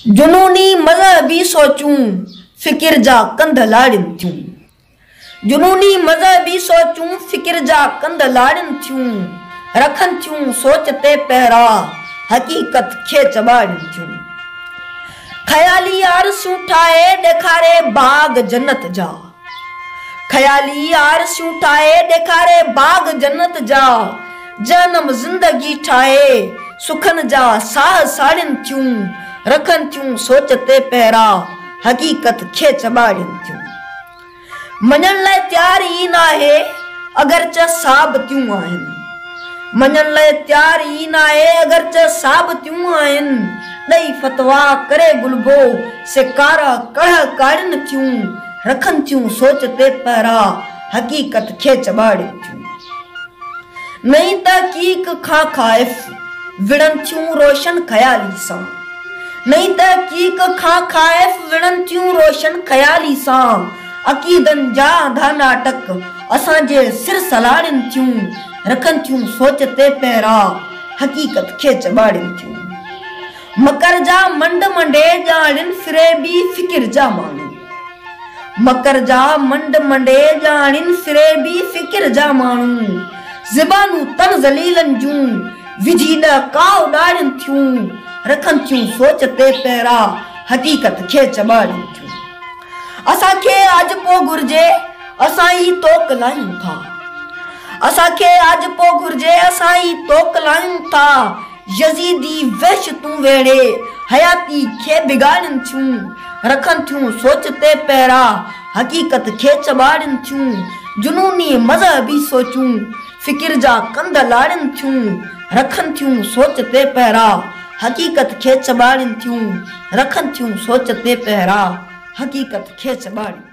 जुनूनी मज़हबी सोचूं फिकिर जा कंध लाड़िन थियूं। जुनूनी मज़हबी सोचूं फिकिर जा कंध लाड़िन थियूं। रखन थियूं सोच ते पहिरा हकीकत खे चबाड़िन थियूं। ख़याली आरसियूं ठाहे ॾेखारे बाग जन्नत जा। ख़याली आरसियूं ठाहे ॾेखारे बाग जन्नत जा। जनम ज़िंदगी ठाहे सुखन जा साह साड़िन थियूं। रखन थियूं सोच ते पहिरा हकीकत खे चबाड़िन थियूं। मञण लाइ तयार ई नाहे अगरचे साबितियूं आहिनि। मञण लाइ तयार ई नाहे अगरचे साबितियूं आहिनि। ॾेई फतवा करे गुलबो से कारा कढ़ काड़िन थियूं। रखन थियूं सोच ते पहिरा हकीकत खे चबाड़िन थियूं। नई तहकीक खां ख़ाइफ़ विड़न थियूं रोशन ख़याली सां। नई तहकीक खां ख़ाइफ़ विड़न थियूं रोशन ख़याली सां। अक़ीदनि जा आधा नाटक असांजे सिर सलाड़िन थियूं। रखन थियूं सोच ते पहिरा हकीकत खे चबाड़िन थियूं। मकर जा मंड मंडे ॼाणिन फिरेबी फिकिर जा माण्हू। मकर जा मंड मंडे ॼाणिन फिरेबी फिकिर जा माण्हू। ज़बानूं तन ज़लीलन जूं विझी ॾका उॾाड़िन थियूं। रखन थियूं सोच ते पहिरा हकीकत खे चबाड़िन थियूं। असांखे अॼु पोइ घुर्जे असां ई तोकलायूं था। असांखे अॼु पोइ घुर्जे असां ई तोकलायूं था। यज़ीदी वहशतूं वेड़े हयाती खे बिगाड़िन थियूं। रखन थियूं सोच ते पहिरा हकीकत खे चबाड़िन थियूं। जुनूनी मज़हबी सोचूं फिकिर जा कंध लाड़िन थियूं। रखन थियूं सोच ते पहिरा हकीकत खे चबाड़िन थियूं। रखन थियूं सोच ते पहिरा हकीकत खे चबाड़िन।